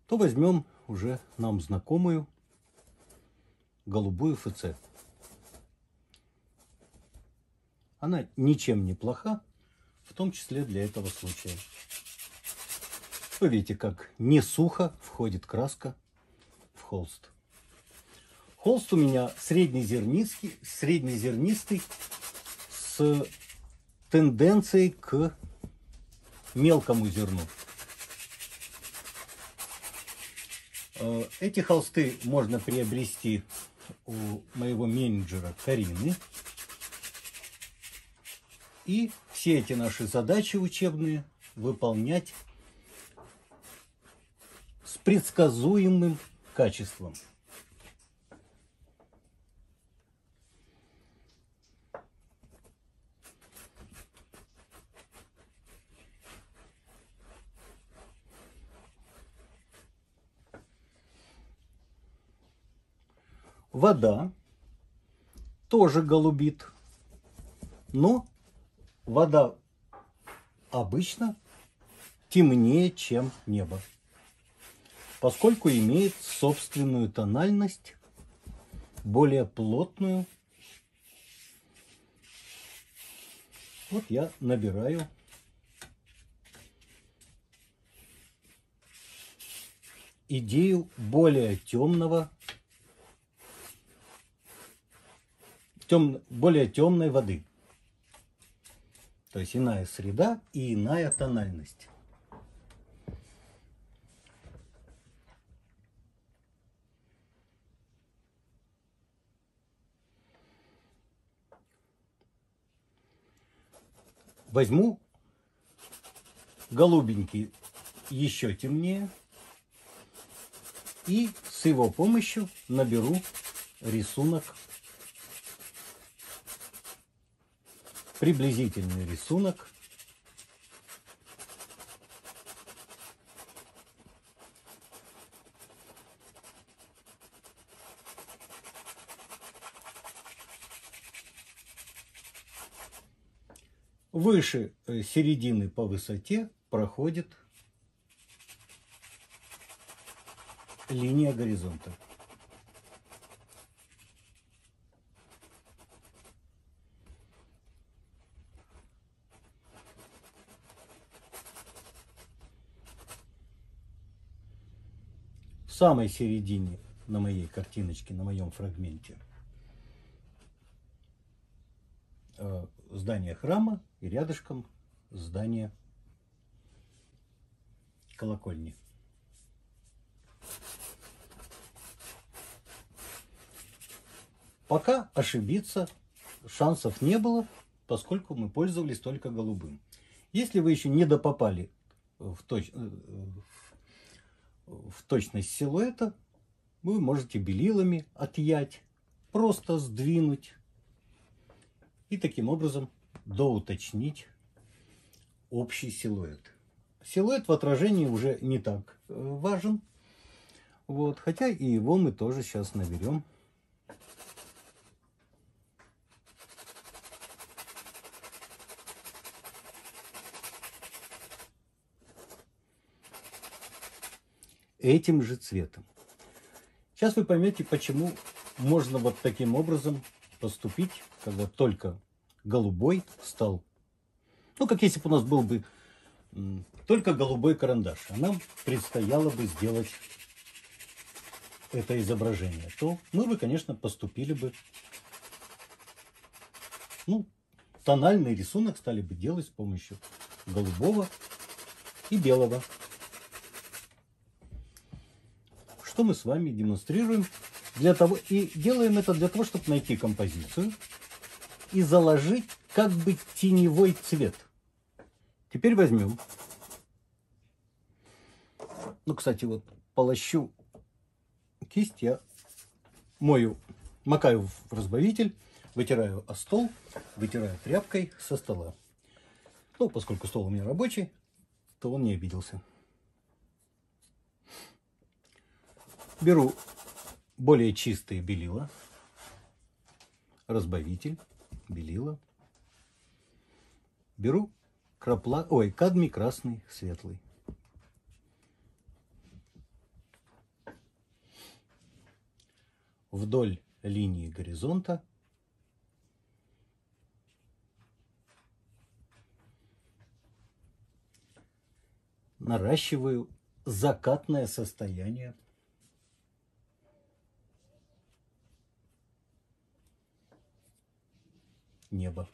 то возьмем уже нам знакомую голубую ФЦ. Она ничем не плоха, в том числе для этого случая. Вы видите, как не сухо входит краска в холст. Холст у меня среднезернистый с тенденцией к мелкому зерну. Эти холсты можно приобрести у моего менеджера Карины. И все эти наши задачи учебные выполнять с предсказуемым качеством. Вода тоже голубит, но вода обычно темнее, чем небо, поскольку имеет собственную тональность, более плотную. Вот я набираю идею более более темной воды. То есть иная среда и иная тональность. Возьму голубенький еще темнее и с его помощью наберу рисунок, приблизительный рисунок выше середины по высоте проходит линия горизонта. В самой середине на моей картиночке, на моем фрагменте здание храма и рядышком здание колокольни. Пока ошибиться шансов не было, поскольку мы пользовались только голубым. Если вы еще не допопали в точность силуэта, вы можете белилами отъять, просто сдвинуть и таким образом доуточнить общий силуэт. Силуэт в отражении уже не так важен, вот, хотя и его мы тоже сейчас наберем. Этим же цветом. Сейчас вы поймете, почему можно вот таким образом поступить, когда только голубой стал. Ну, как если бы у нас был бы только голубой карандаш, а нам предстояло бы сделать это изображение, то мы бы, конечно, поступили бы, тональный рисунок стали бы делать с помощью голубого и белого. Что мы с вами демонстрируем и делаем это для того, чтобы найти композицию и заложить как бы теневой цвет. Теперь возьмем, кстати, вот полощу кисть я макаю в разбавитель, вытираю о стол, вытираю тряпкой со стола. Поскольку стол у меня рабочий, то он не обиделся. Беру более чистые белила, разбавитель, белила. Беру кадмий красный светлый. вдоль линии горизонта. Наращиваю закатное состояние. Неба.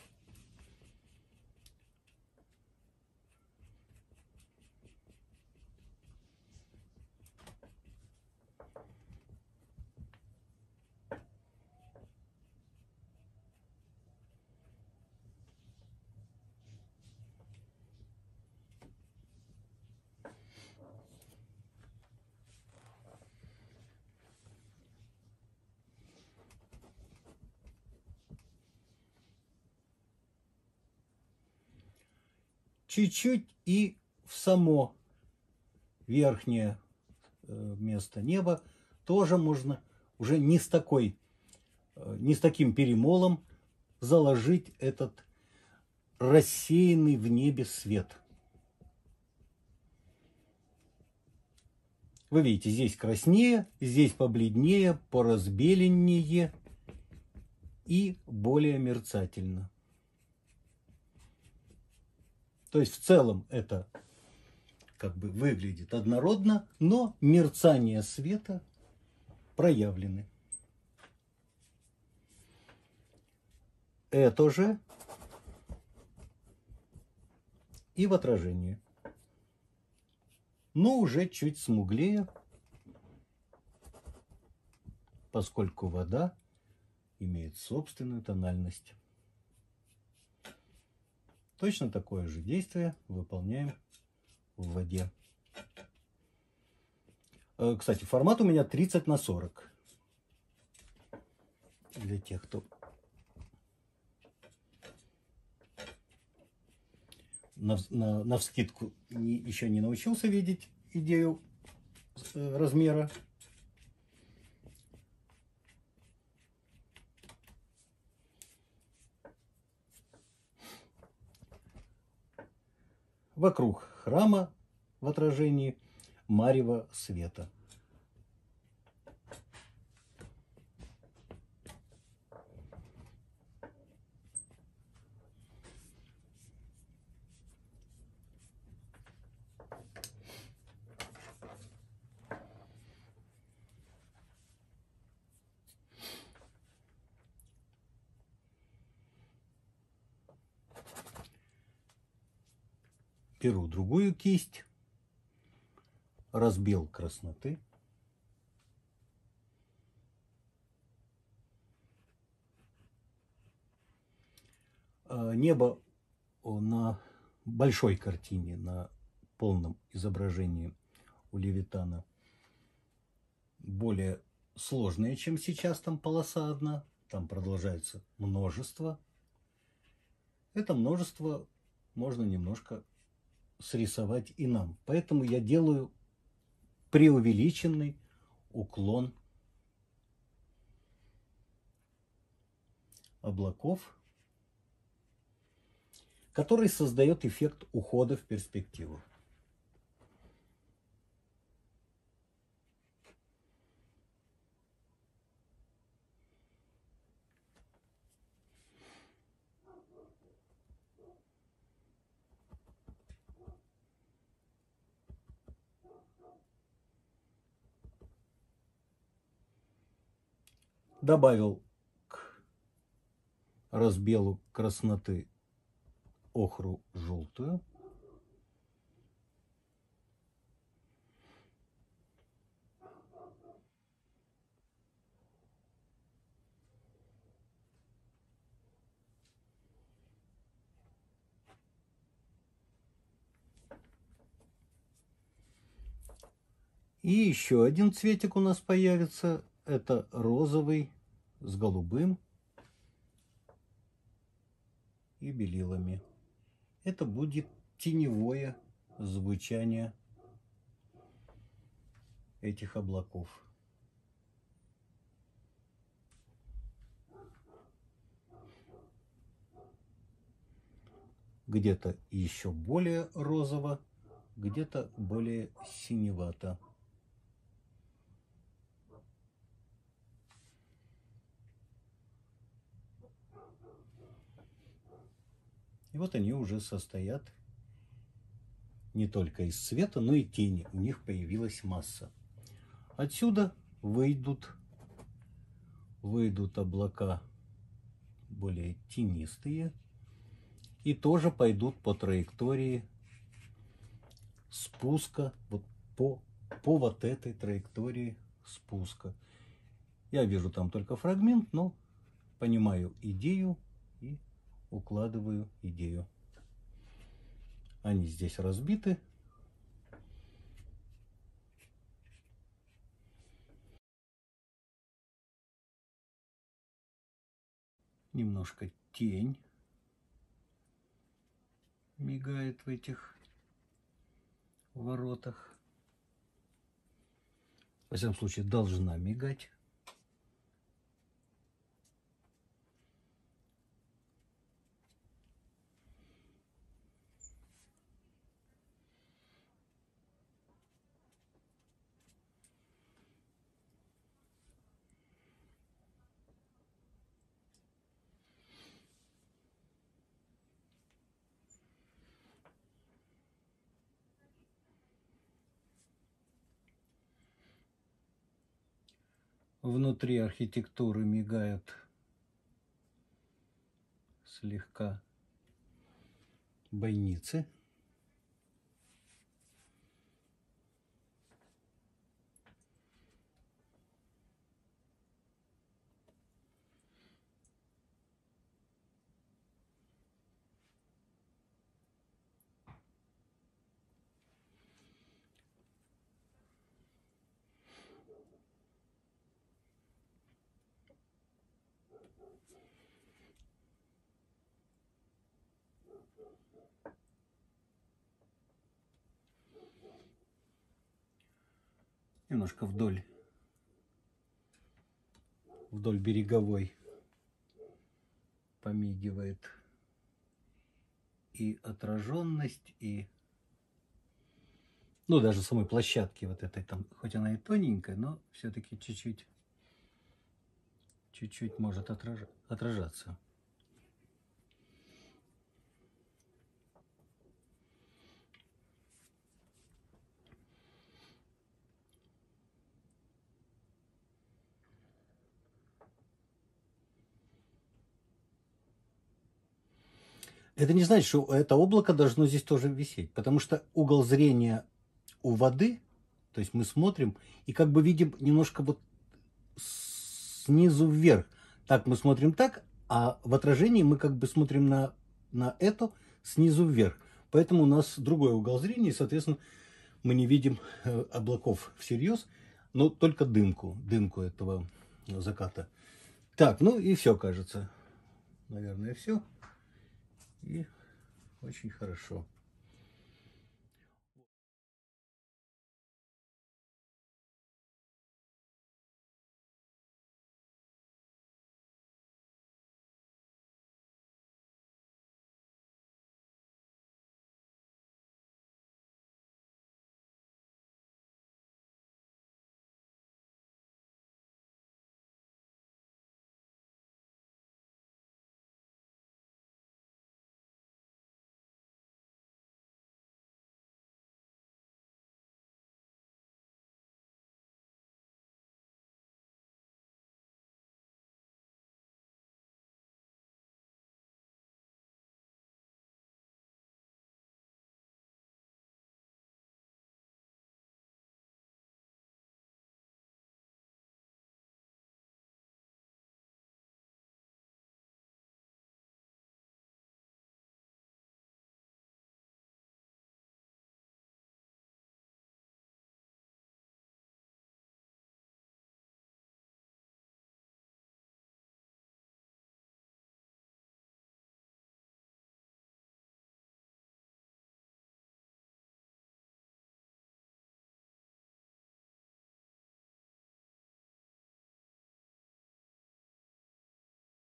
Чуть-чуть и в само верхнее место неба тоже можно уже не с таким перемолом заложить этот рассеянный в небе свет. Вы видите, здесь краснее, здесь побледнее, поразбеленнее и более мерцательно. То есть в целом это как бы выглядит однородно, но мерцания света проявлены. Это же и в отражении. Но уже чуть смуглее, поскольку вода имеет собственную тональность. Точно такое же действие выполняем в воде. Кстати, формат у меня 30×40. Для тех, кто навскидку еще не научился видеть идею размера. Вокруг храма в отражении марево света. Беру другую кисть, разбел красноты. Небо на большой картине, на полном изображении у Левитана более сложное, чем сейчас. Там полоса одна, там продолжается множество. Это множество можно немножко срисовать и нам. Поэтому я делаю преувеличенный уклон облаков, который создает эффект ухода в перспективу. Добавил к разбелу красноты охру желтую. И еще один цветик у нас появится. Это розовый с голубым и белилами. Это будет теневое звучание этих облаков. Где-то еще более розово, где-то более синевато. И вот они уже состоят не только из света, но и тени. У них появилась масса. Отсюда выйдут облака более тенистые и тоже пойдут по траектории спуска, вот по вот этой траектории спуска. Я вижу там только фрагмент, но понимаю идею и укладываю идею. Они здесь разбиты. Немножко тень мигает в этих воротах. Во всяком случае, должна мигать. Внутри архитектуры мигают слегка бойницы. Немножко вдоль береговой помигивает и отраженность, и ну даже самой площадки вот этой там, хоть она и тоненькая, но все-таки чуть-чуть может отражаться. Это не значит, что это облако должно здесь тоже висеть, потому что угол зрения у воды, то есть мы смотрим и как бы видим немножко вот снизу вверх. Так мы смотрим так, а в отражении мы как бы смотрим на это снизу вверх. Поэтому у нас другой угол зрения, и, соответственно, мы не видим облаков всерьез, но только дымку этого заката. Так, ну и все, кажется. Наверное, все. И очень хорошо.